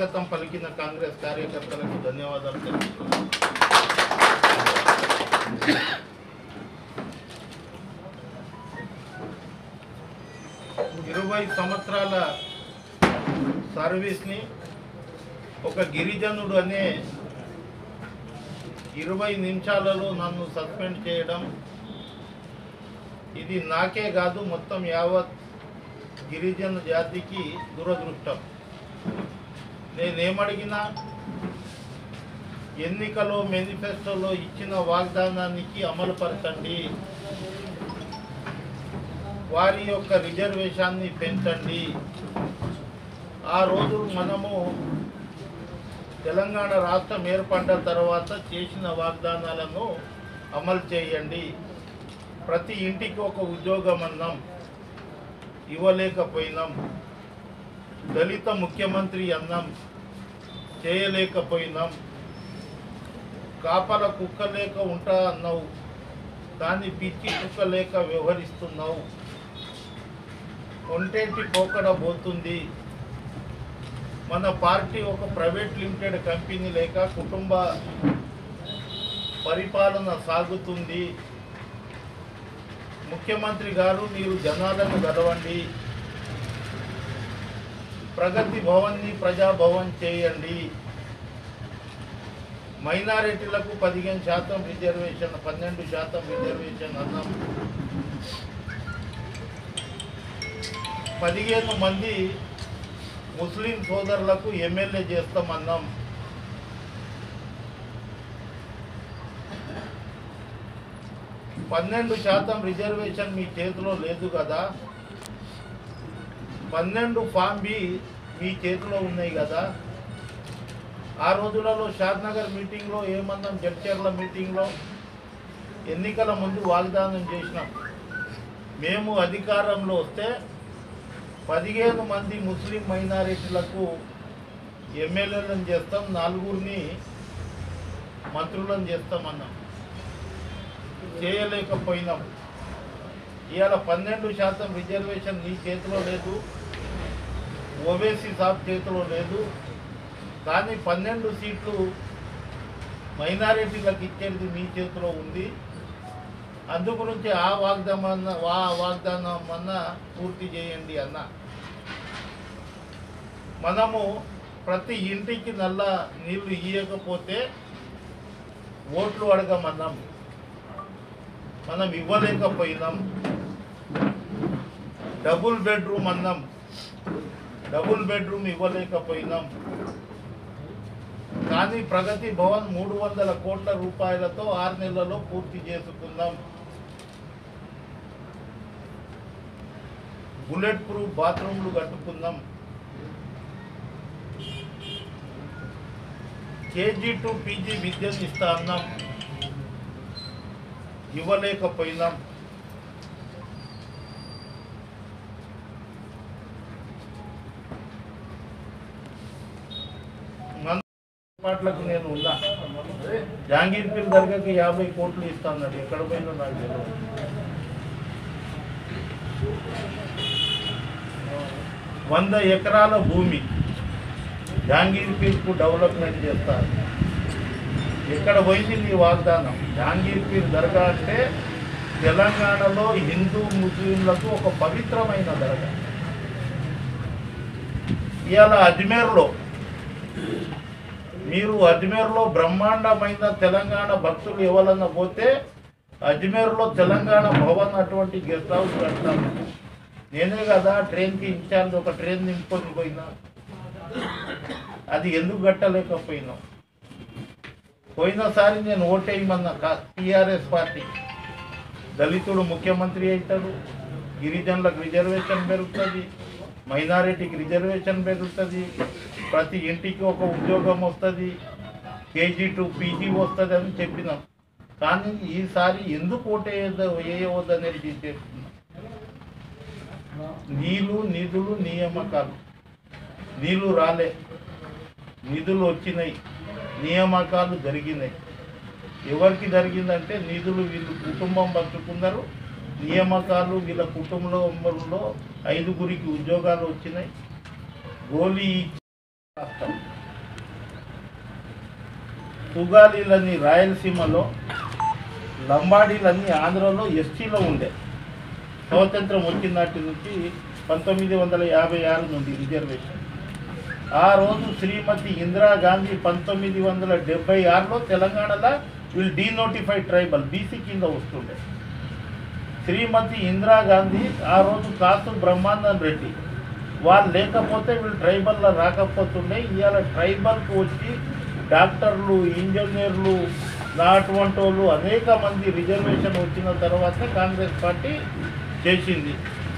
స్వాగతం పలికిన కాంగ్రెస్ కార్యకర్తలకు ధన్యవాదాలు తెలుపుతున్నాను. 20 సంవత్సరాల సర్వీస్ని ఒక గిరిజనుడు అనే 20 నిమిషాలలో నన్ను సస్పెండ్ చేయడం ఇది నాకే కాదు మొత్తం యావత్ గిరిజన జాతికి దురదృష్టం. నేనేమడిగినా ఎన్నికలో మేనిఫెస్టోలో ఇచ్చిన వాగ్దానానికి అమలుపరచండి, వారి యొక్క రిజర్వేషన్ని పెంచండి. ఆ రోజు మనము తెలంగాణ రాష్ట్రం ఏర్పడ్డ తర్వాత చేసిన వాగ్దానాలను అమలు చేయండి. ప్రతి ఇంటికి ఒక ఉద్యోగం అన్నాం, ఇవ్వలేకపోయినాం. దళిత ముఖ్యమంత్రి అన్నాం, చేయలేకపోయినాం. కాపల కుక్క లేక ఉంటా అన్నావు, కానీ పిచ్చి కుక్క లేక వ్యవహరిస్తున్నావు. ఒంటేంటి పోకడ పోతుంది. మన పార్టీ ఒక ప్రైవేట్ లిమిటెడ్ కంపెనీ లేక కుటుంబ పరిపాలన సాగుతుంది. ముఖ్యమంత్రి గారు మీరు జనాలను గడవండి, ప్రగతి భవన్ని ప్రజాభవన్ చేయండి. మైనారిటీలకు 15% రిజర్వేషన్, 12% రిజర్వేషన్ అన్నాం. 15 మంది ముస్లిం సోదరులకు ఎమ్మెల్యే చేస్తామన్నాం. %12 రిజర్వేషన్ మీ చేతిలో లేదు కదా. 12 ఫామ్ బి మీ చేతిలో ఉన్నాయి కదా. ఆ రోజులలో షాద్నగర్ మీటింగ్లో ఏమన్నాం, జడ్చర్ల మీటింగ్లో ఎన్నికల ముందు వాగ్దానం చేసినాం. మేము అధికారంలో వస్తే 15 మంది ముస్లిం మైనారిటీలకు ఎమ్మెల్యేలను చేస్తాం, 4 మంత్రులను చేస్తామన్నాం. చేయలేకపోయినాం. ఇవాళ 12% రిజర్వేషన్ నీ చేతిలో లేదు, ఓవైసీ సాబ్ చేతిలో లేదు. కానీ 12 సీట్లు మైనారిటీలకు ఇచ్చేది మీ చేతిలో ఉంది. అందుగురించి ఆ వాగ్దానం అన్న పూర్తి చేయండి అన్న. మనము ప్రతి ఇంటికి నల్ల నీళ్లు ఇవ్వకపోతే ఓట్లు అడగమన్నాం, మనం ఇవ్వలేకపోయినాం. డబుల్ బెడ్రూమ్ అన్నాం, డబుల్ బెడ్రూమ్ ఇవ్వలేకపోయినాం. కానీ ప్రగతి భవన్ 300 కోట్ల రూపాయలతో 6 నెలల్లో పూర్తి చేసుకుందాం. బుల్లెట్ ప్రూఫ్ బాత్రూమ్లు కట్టుకుందాం. KG to PG విద్యను ఇస్తా అన్నాం, ఇవ్వలేకపోయినాం. పాటలకు నేను ఉన్నా. జహాంగీర్పీర్ దర్గాకి 50 కోట్లు ఇస్తా అన్నాడు, ఎక్కడ పోయిందో నాకు తెలియదు. 100 ఎకరాల భూమి జహాంగీర్పీర్కు డెవలప్మెంట్ చేస్తారు. ఎక్కడ పోయింది నీ వాగ్దానం? జహాంగీర్పీర్ దర్గా అంటే తెలంగాణలో హిందూ ముస్లింలకు ఒక పవిత్రమైన దర్గా. ఇవాళ అజ్మేర్లో బ్రహ్మాండమైన తెలంగాణ భక్తులు ఎవరన్నా పోతే అజ్మేర్లో తెలంగాణ భవన్ అటువంటి గెస్ట్ హౌస్ కడతాను. నేనే కదా ట్రైన్కి ఇన్ఛార్జ్, ఒక ట్రైన్ నింపుకొని పోయినా. అది ఎందుకు కట్టలేకపోయినా? పోయినసారి నేను ఓటేయమన్నా TRS పార్టీ. దళితుడు ముఖ్యమంత్రి అవుతాడు, గిరిజనులకు రిజర్వేషన్ పెరుగుతుంది, మైనారిటీకి రిజర్వేషన్ పెరుగుతుంది, ప్రతి ఇంటికి ఒక ఉద్యోగం వస్తుంది, KG to PG వస్తుంది అని చెప్పినాం. కానీ ఈసారి ఎందుకు వేయవద్దనేది చెప్తున్నాం. నీళ్ళు, నిధులు, నియామకాలు. నీళ్ళు రాలే, నిధులు వచ్చినాయి, నియామకాలు జరిగినాయి. ఎవరికి జరిగిందంటే నిధులు వీళ్ళు కుటుంబం పంచుకున్నారు, నియామకాలు వీళ్ళ కుటుంబంలో 5గురికి ఉద్యోగాలు వచ్చినాయి. గోలీ రాష్ట్రం సుగాలీలన్నీ రాయలసీమలో, లంబాడీలన్నీ ఆంధ్రలో ఎస్టీలో ఉండే. స్వాతంత్రం వచ్చిన నాటి నుంచి 1956 నుండి రిజర్వేషన్. ఆ రోజు శ్రీమతి ఇందిరాగాంధీ 1976లో తెలంగాణలో వీళ్ళు డీనోటిఫైడ్ ట్రైబల్ బీసీ కింద వస్తుండే. శ్రీమతి ఇందిరాగాంధీ ఆ రోజు కాసు బ్రహ్మానందన్ రెడ్డి వాళ్ళు లేకపోతే వీళ్ళు ట్రైబల్లో రాకపోతుండే. ఇవాళ ట్రైబల్కు వచ్చి డాక్టర్లు, ఇంజనీర్లు, అటువంటి వాళ్ళు అనేక మంది రిజర్వేషన్ వచ్చిన తర్వాత కాంగ్రెస్ పార్టీ చేసింది.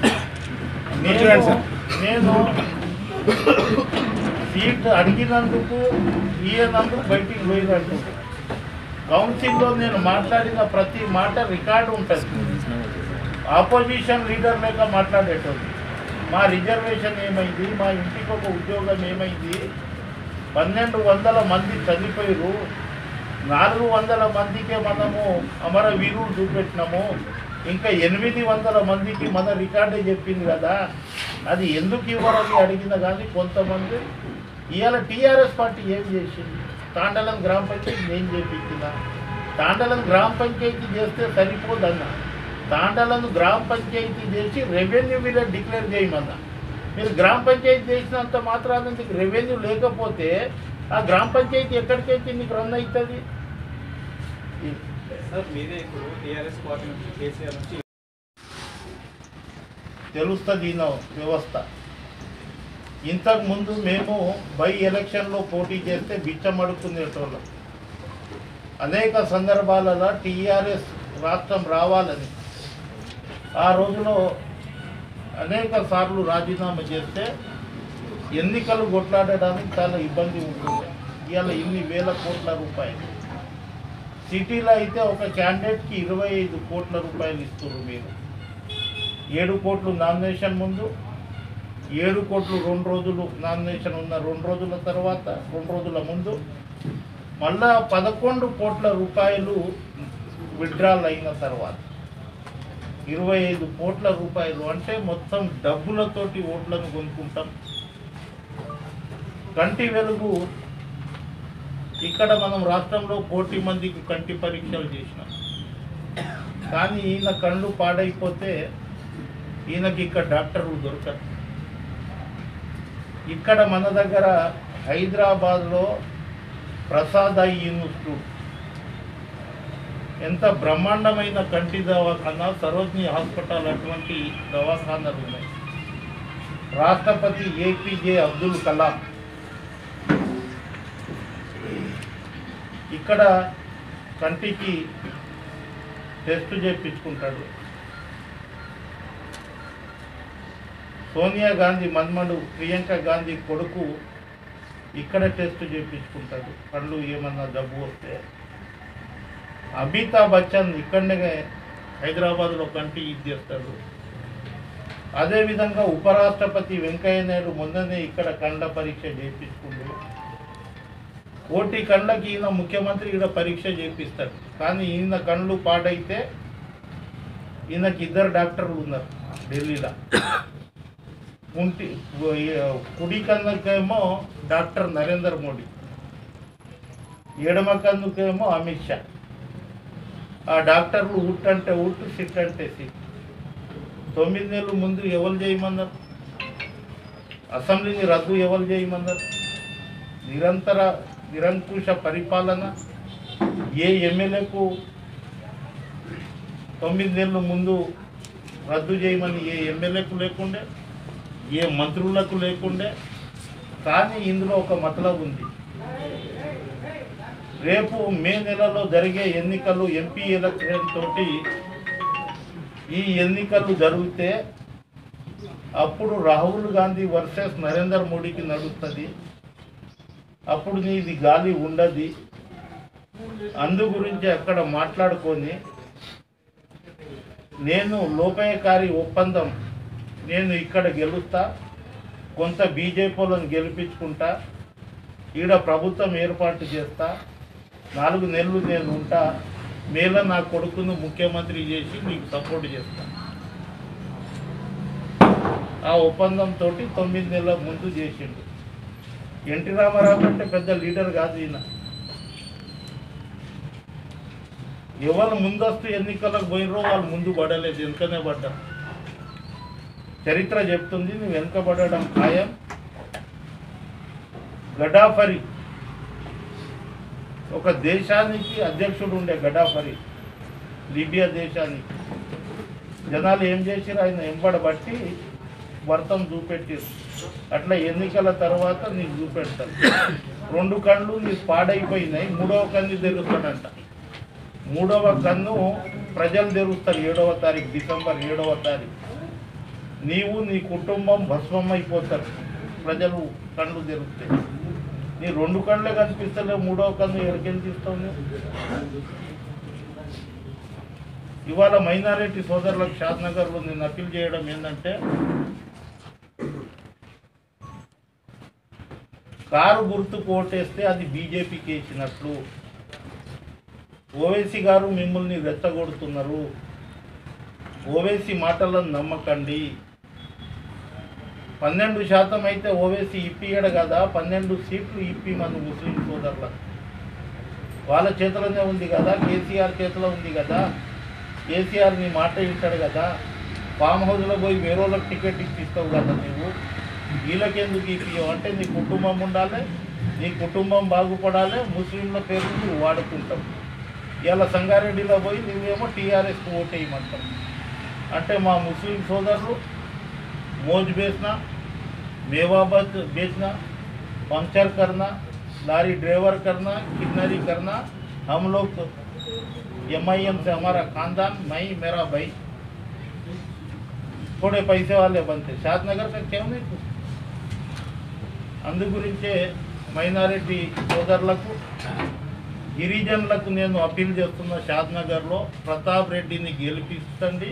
నేను సీట్ అడిగినందుకు ఈయనందుకు బయటికి పోయినట్టు కౌన్సిల్లో నేను మాట్లాడిన ప్రతి మాట రికార్డు ఉంటుంది. ఆపోజిషన్ లీడర్ లేక మాట్లాడేటోళ్ళు. మా రిజర్వేషన్ ఏమైంది, మా ఇంటికి ఒక ఉద్యోగం ఏమైంది, 1200 మంది చనిపోయారు, 400 మందికే మనము అమరవీరులు చూపెట్టినాము, ఇంకా 800 మందికి మన రికార్డే చెప్పింది కదా, అది ఎందుకు ఇవ్వరని అడిగిన కానీ కొంతమంది. ఇవాళ టీఆర్ఎస్ పార్టీ ఏం చేసింది? తాండలం గ్రామ పంచాయతీ నేను చేపించిన. తాండలం గ్రామ పంచాయతీ చేస్తే సరిపోదన్నా, తాండలను గ్రామ పంచాయతీ చేసి రెవెన్యూ విలేజ్ డిక్లేర్ చేయమన్నా. మీరు గ్రామ పంచాయతీ చేసినంత మాత్రాన నీకు రెవెన్యూ లేకపోతే ఆ గ్రామ పంచాయతీ ఎక్కడికైతే నీకు రన్ అవుతుంది? తెలుస్తుంది ఈ వ్యవస్థ. ఇంతకుముందు మేము బై ఎలక్షన్లో పోటీ చేస్తే బిచ్చం అడుక్కునేటోళ్ళం. అనేక సందర్భాలలో టీఆర్ఎస్ రాష్ట్రం రావాలని ఆ రోజులో అనేక సార్లు రాజీనామా చేస్తే ఎన్నికలు కొట్లాడడానికి చాలా ఇబ్బంది ఉంటుంది. ఇవాళ ఇన్ని వేల కోట్ల రూపాయలు, సిటీలో అయితే ఒక క్యాండిడేట్కి 25 కోట్ల రూపాయలు ఇస్తున్నారు. మీరు 7 కోట్లు నామినేషన్ ముందు, 7 కోట్లు 2 రోజులు నామినేషన్ ఉన్న 2 రోజుల తర్వాత, 2 రోజుల ముందు, మళ్ళా 11 కోట్ల రూపాయలు విత్డ్రాల్ అయిన తర్వాత 25 కోట్ల రూపాయలు. అంటే మొత్తం డబ్బులతోటి ఓట్లను కొనుక్కుంటాం. కంటి వెలుగు ఇక్కడ మనం రాష్ట్రంలో 1 కోటి మందికి కంటి పరీక్షలు చేసినాం. కానీ ఈయన కళ్ళు పాడైపోతే ఈయనకి ఇక్కడ డాక్టర్లు దొరకరు. ఇక్కడ మన దగ్గర హైదరాబాద్లో ప్రసాద్ ఐ ఇన్స్టిట్యూట్ ఎంత బ్రహ్మాండమైన కంటి దవాఖానా, సరోజిని హాస్పిటల్ అటువంటి దవాఖానాలు ఉన్నాయి. రాష్ట్రపతి ఏపీజే అబ్దుల్ కలాం ఇక్కడ కంటికి టెస్ట్ చేయించుకుంటాడు. సోనియా గాంధీ మన్మడు ప్రియాంక గాంధీ కొడుకు ఇక్కడ టెస్ట్ చేయించుకుంటాడు కళ్ళు ఏమన్నా జబ్బు వస్తే. అమితాబ్ బచ్చన్ ఇక్కడనే హైదరాబాద్లో కంటి ఇది చేస్తాడు. అదేవిధంగా ఉపరాష్ట్రపతి వెంకయ్య నాయుడు మొన్ననే ఇక్కడ కండ్ల పరీక్ష చేయించుకుంటాడు. 1 కోటి కళ్ళకి ఈయన ముఖ్యమంత్రి ఇక్కడ పరీక్ష చేపిస్తాడు. కానీ ఈయన కళ్ళు పాడైతే ఈయనకి 2 డాక్టర్లు ఉన్నారు ఢిల్లీలో. కుడి కన్నుకేమో డాక్టర్ నరేంద్ర మోడీ, ఎడమ కన్నుకేమో అమిత్ షా. ఆ డాక్టర్లు ఉట్ అంటే ఉట్, సిట్ అంటే సిట్. 9 నెలల ముందు ఎవరు చేయమన్నారు? అసెంబ్లీని రద్దు ఎవరు చేయమన్నారు? నిరంకుశ పరిపాలన. ఏ ఎమ్మెల్యేకు 9 నెలల ముందు రద్దు చేయమని ఏ ఎమ్మెల్యేకు లేకుండే, ఏ మంత్రులకు లేకుండే. కానీ ఇందులో ఒక మతలబు ఉంది. రేపు మే నెలలో జరిగే ఎన్నికలు ఎంపీ ఎలక్షన్ తోటి ఈ ఎన్నికలు జరిగితే అప్పుడు రాహుల్ గాంధీ వర్సెస్ నరేంద్ర మోడీకి నడుస్తుంది. అప్పుడు నీది గాలి ఉండదు. అందు గురించి అక్కడ మాట్లాడుకొని నేను లోపాయకారి ఒప్పందం, నేను ఇక్కడ గెలుస్తా, కొంత బీజేపీలను గెలిపించుకుంటా, ఈడ ప్రభుత్వం ఏర్పాటు చేస్తా, 4 నెలలు నేను ఉంటా, మేలో నా కొడుకును ముఖ్యమంత్రి చేసి నీకు సపోర్ట్ చేస్తా. ఆ ఒప్పందంతో 9 నెలల ముందు చేసిండు. ఎన్టీ రామారావు అంటే పెద్ద లీడర్ కాదు ఈయన. ఎవరు ముందస్తు ఎన్నికలకు పోయినరో వాళ్ళు ముందు పడలేదు, వెనుకనే పడ్డారు. చరిత్ర చెప్తుంది నువ్వు వెనుకబడడం ఖాయం. గడాఫరీ ఒక దేశానికి అధ్యక్షుడు ఉండే, గడాఫరీ లిబియా దేశానికి. జనాలు ఏం చేసిరు, ఆయన ఎంబడబట్టి వర్తం చూపెట్టారు. అట్లా ఎన్నికల తర్వాత నీకు చూపెడతారు. 2 కళ్ళు నీకు పాడైపోయినాయి, 3వ కన్ను తెరుస్తాడంట. 3వ కన్ను ప్రజలు తెరుస్తారు 7వ తారీఖు, డిసెంబర్ 7వ తారీఖు. నీవు నీ కుటుంబం భస్మం అయిపోతారు ప్రజలు కళ్ళు తెరుస్తాయి. నీ 2 కళ్ళే కనిపిస్తలే, 3వ కన్ను ఎక్కడికి తీస్తావు నువ్వు? ఇవాళ మైనారిటీ సోదరులకు షాద్నగర్లో నేను అప్పీల్ చేయడం ఏంటంటే, కారు గుర్తుకు ఓటేస్తే అది బీజేపీకి వేసినట్లు. ఓవైసీ గారు మిమ్మల్ని రెచ్చగొడుతున్నారు. ఓవైసీ మాటలను నమ్మకండి. 12% అయితే ఓవైసీ ఇప్పియడు కదా, 12 సీట్లు ఇప్పి మన ముస్లిం సోదరులకు. వాళ్ళ చేతిలోనే ఉంది కదా, కేసీఆర్ చేతిలో ఉంది కదా. కేసీఆర్ నీ మాట ఇస్తాడు కదా. ఫామ్ హౌస్లో పోయి వేరేళ్ళకి టికెట్ ఇప్పిస్తావు కదా నువ్వు. వీళ్ళకెందుకు ఇప్పియవు అంటే నీ కుటుంబం ఉండాలి, నీ కుటుంబం బాగుపడాలి, ముస్లింల పేరు నువ్వు వాడుకుంటావు. ఇలా సంగారెడ్డిలో పోయి నువ్వేమో టీఆర్ఎస్కి ఓటేయమంటావు. అంటే మా ముస్లిం సోదరులు మోజ్ బేసిన, मेवाबत बेचना, पंचर करना, लारी ड्राइवर करना, किन्नरी करना, हम लोग MIM से हमारा खानदान, मैं मेरा भाई थोड़े पैसे वाले बनते, शादनगर का क्यों नहीं कुछ. अंదు గురించే మైనారిటీ సోదరులకు గిరిజనులకు నేను అప్పీల్ చేస్తున్న, షాద్నగర్లో ప్రతాప్ రెడ్డిని గెలిపిస్తండి.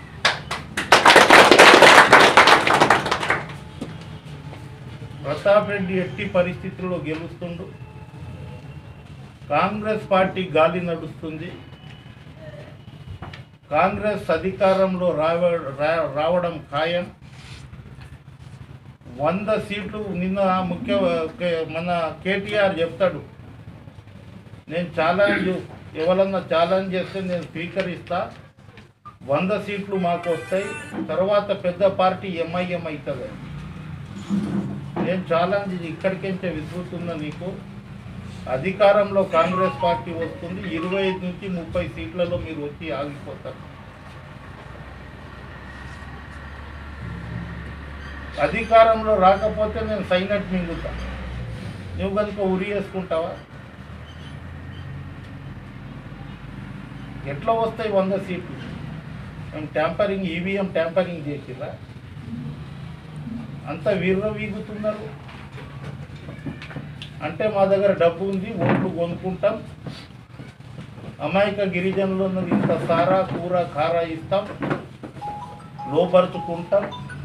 ప్రతాప్ రెడ్డి ఎట్టి పరిస్థితుల్లో గెలుస్తుండు. కాంగ్రెస్ పార్టీ గాలి నడుస్తుంది. కాంగ్రెస్ అధికారంలో రావడం ఖాయం. 100 సీట్లు నిన్న మన కేటీఆర్ చెప్తాడు, నేను ఛాలెంజ్ ఎవరన్నా ఛాలెంజ్ చేస్తే నేను స్వీకరిస్తా, 100 సీట్లు మాకు వస్తాయి, తర్వాత పెద్ద పార్టీ MIM అవుతుంది. నేను ఛాలెంజ్ ఇక్కడికించే విసురుతున్నా నీకు. అధికారంలో కాంగ్రెస్ పార్టీ వస్తుంది, 25 నుంచి 30 సీట్లలో మీరు వచ్చి ఆగిపోతారు. అధికారంలో రాకపోతే నేను సైనట్ మింగుతా, నువ్వు కనుక ఉరి వేసుకుంటావా? ఎట్లా వస్తాయి 100 సీట్లు? మేము ట్యాంపరింగ్, EVM ట్యాంపరింగ్ చేసిరా? అంత వీగుతున్నారు. అంటే మా దగ్గర డబ్బు ఉంది, ఓట్లు కొనుక్కుంటాం, అమాయక గిరిజనులు ఉన్నది ఇంత సారా కూర కారా ఇస్తాం, లోపరుచుకుంటాం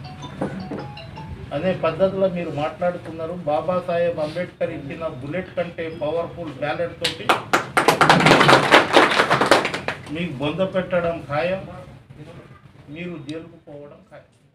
అనే పద్ధతిలో మీరు మాట్లాడుతున్నారు. బాబాసాహెబ్ అంబేద్కర్ ఇచ్చిన బుల్లెట్ కంటే పవర్ఫుల్ బ్యాలెట్ తోటి మీకు బొంద పెట్టడం ఖాయం, మీరు జైలుకు పోవడం ఖాయం.